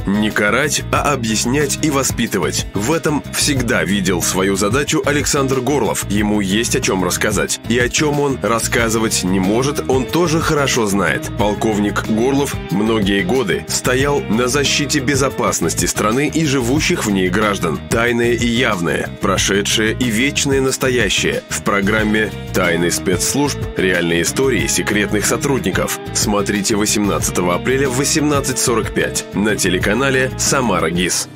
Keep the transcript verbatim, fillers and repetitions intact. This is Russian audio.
Не карать, а объяснять и воспитывать. В этом всегда видел свою задачу Александр Горлов. Ему есть о чем рассказать. И о чем он рассказывать не может, он тоже хорошо знает. Полковник Горлов многие годы стоял на защите безопасности страны и живущих в ней граждан. Тайное и явное, прошедшее и вечное настоящее. В программе «Тайны спецслужб. Реальные истории секретных сотрудников». Смотрите восемнадцатого апреля в восемнадцать сорок пять на телеканале «Самара ГИС».